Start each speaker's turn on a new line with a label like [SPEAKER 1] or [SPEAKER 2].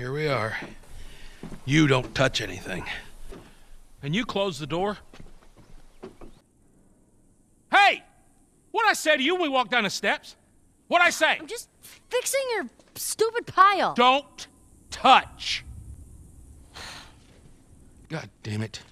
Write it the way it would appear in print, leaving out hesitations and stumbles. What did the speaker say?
[SPEAKER 1] here we are. You don't touch anything.
[SPEAKER 2] And you close the door? Hey! What'd I say to you when we walked down the steps? What'd I say?
[SPEAKER 3] I'm just fixing your stupid pile.
[SPEAKER 2] Don't touch!
[SPEAKER 1] God damn it.